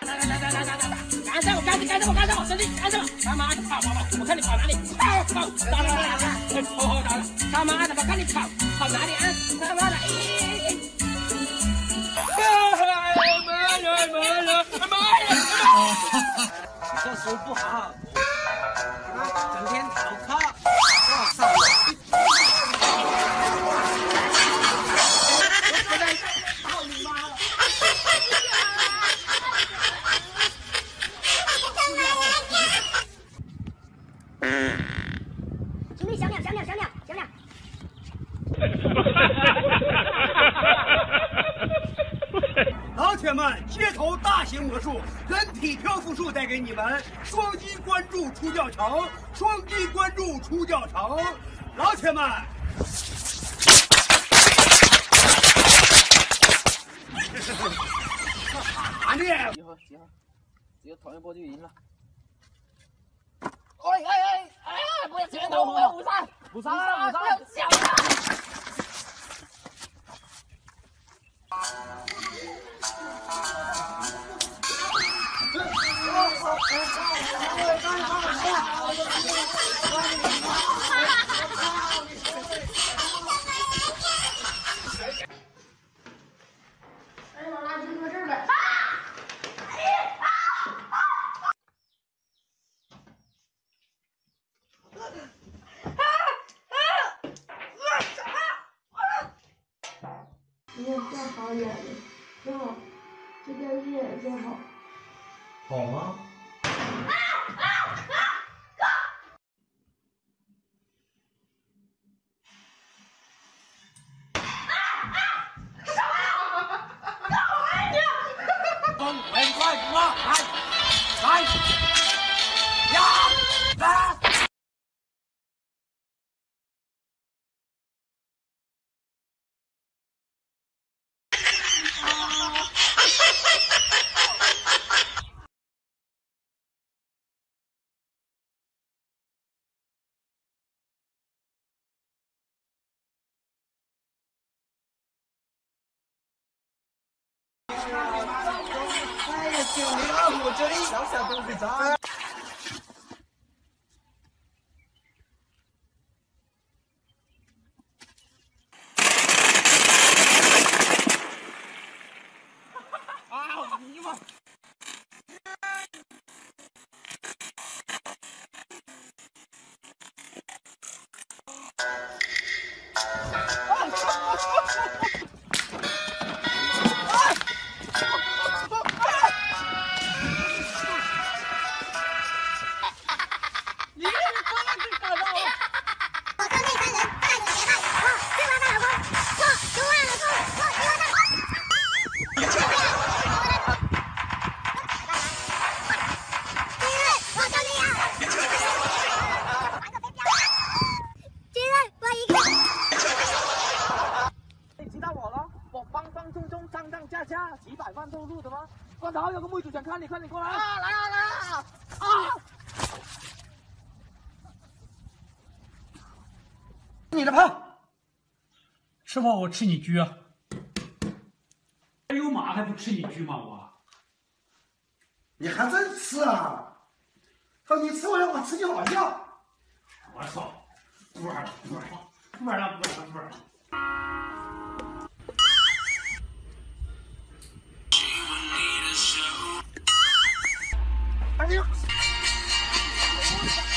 赶上我，赶上我，兄弟，赶上我！他妈的跑！我看你跑哪里？跑！打了！他妈的，我看你跑哪里啊？他妈的！妈呀！你这书不好，整天逃课，哇塞！操你妈了！ 请你小鸟。 老铁们，街头大型魔术人体漂浮术带给你们，双击关注出教程，老铁们。啥呢？ 只有同一波就赢了。 不要拳头，我要五三，不要笑了。哎，我垃圾搁这儿了。 你也真好眼睛，真好，这电视也真好。 好吗？ 哎呀，救命啊！我这里小东西咋？啊！你妈！几百万都录的吗？关头有个妹子想看你，快点过来！啊，来啊！ 你的胖，吃饱我吃你车啊！有马还不吃你车吗？ 你还真吃啊！说你吃我让我吃你好笑。 我操！不玩了。 哎呀！